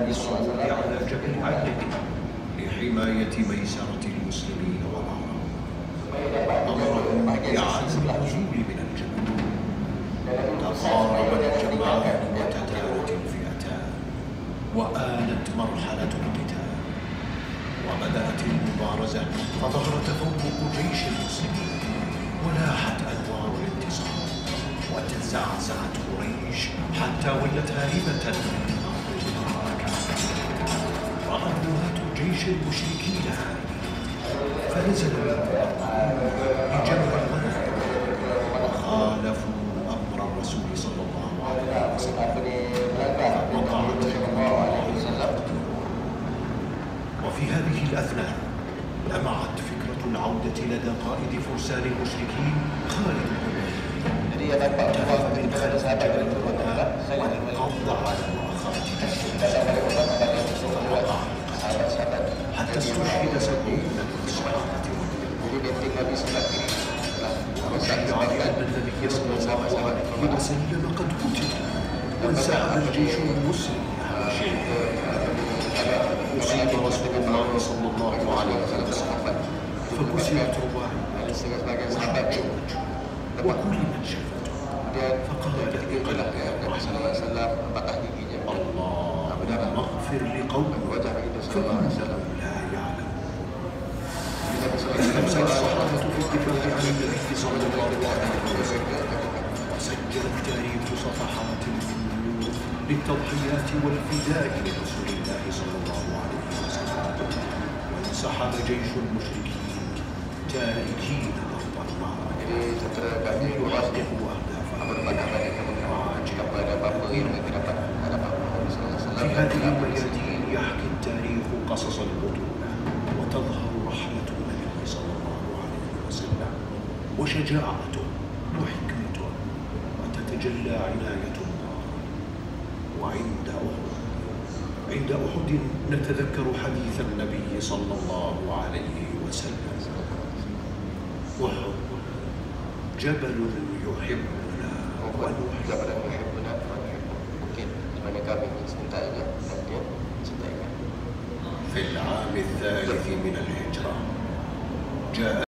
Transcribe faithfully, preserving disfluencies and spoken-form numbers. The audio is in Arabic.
للصعود على جبل عدن لحماية ميسرة المسلمين والعرب. أمرهم بإعادة النزول من الجبل. تقاربت الجمعان وتدارت الفئتان، وآلت مرحلة القتال، وبدأت المبارزة، فظهر تفوق جيش المسلمين، ولاحت أنوار الانتصار، وتزعزعت قريش حتى ولت هاربة من أرض المعركة. رأى رواة جيش المشركين فنزلوا بجمع الغنائم وخالفوا أمر الرسول صلى الله عليه وسلم، فوقعت حكمة. وفي هذه الأثناء لمعت فكرة العودة لدى قائد فرسان المشركين خالد بن الوليد. انتهى من خلف جبل الغناء وانقض على مؤخرة جيشه، فوقع القتال حتى استشهد سبعون من الصحابة وشيع بأن النبي صلى الله عليه وسلم قد قتل، وانسحب الجيش المسلم نحو شيعه. أصيب رسول الله صلى الله عليه وسلم فكسرت رباعه وحجه وكل من شافته، فقال بقلبه اللهم اغفر لقومي فإنهم لا يعلمون. استمسك الصحابة في الدفاع عن النبي صلى الله عليه وسلم، وسجل التاريخ صفحات من نور للتضحيات والفداء لرسول الله صلى الله عليه وسلم. وانسحب جيش المشركين تاركين أرض المعركة ليحققوا أهدافهم. في هذه الميادين يحكي التاريخ قصص البطولة، وتظهر رحمة النبي صلى الله عليه وسلم وشجاعته وحكمته، وتتجلى عناية الله. وعند أحد عند أحد نتذكر حديث النبي صلى الله عليه وسلم: أحد جبل يحبنا ونحبه. في العام الثالث من الهجرة جاء